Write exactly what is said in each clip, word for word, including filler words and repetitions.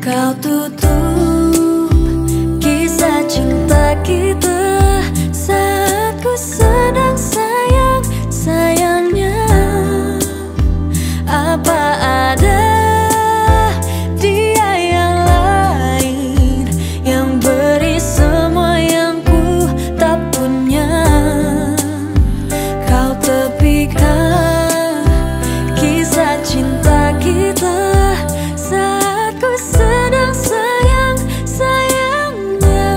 Kau tutup kisah cinta kita saat ku sedang sayang-sayangnya. Apa ada dia yang lain yang beri semua yang ku tak punya? Kau tepikan kisah cinta kita saat ku sedang sayang-sayangnya.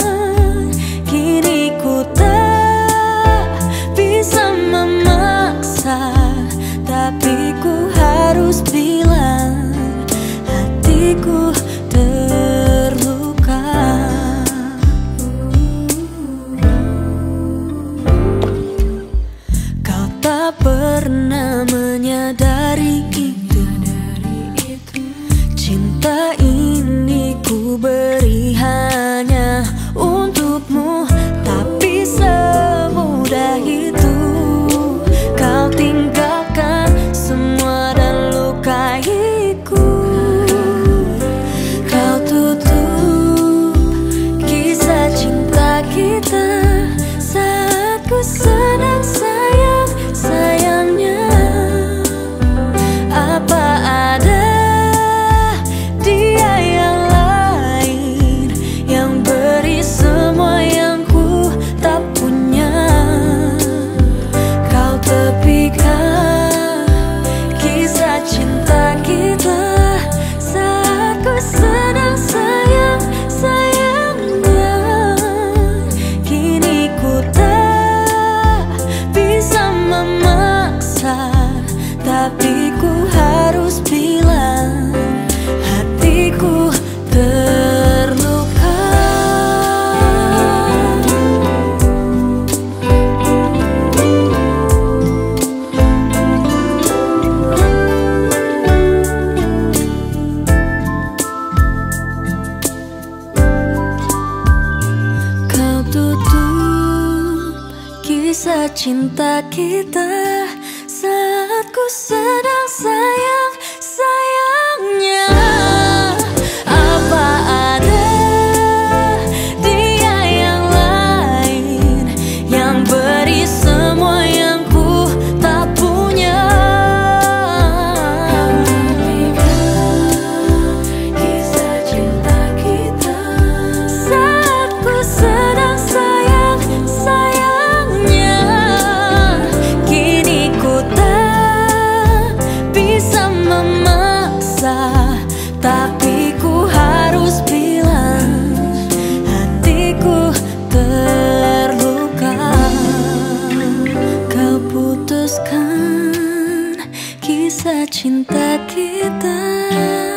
Kini ku tak bisa memaksa, tapi ku harus bilang hatiku terluka. Kau tak pernah menyadari itu. Cinta ini ku beri hanya untukmu, tapi semudah itu kau tinggalkan semua dan lukaiku. Kau tutup kisah cinta kita saat ku sedang sayang-sayangnya. Apa ada dia yang lain yang beri semua yang ku tak punya? Kau tepikan kisah cinta kita saat ku sedang sayang-sayangnya. Kini ku tak bisa memaksa, tapi ku harus bilang hatiku terluka. Kau tutup kisah cinta kita saat ku sedang sayang-sayangnya. Apa ada dia yang lain yang beri semua yang ku tak punya? Kisah cinta kita saat ku sedang sayang-sayangnya. Kini ku tak bisa memaksa, tapi ku harus bilang hatiku terluka. Kau putuskan kisah cinta kita.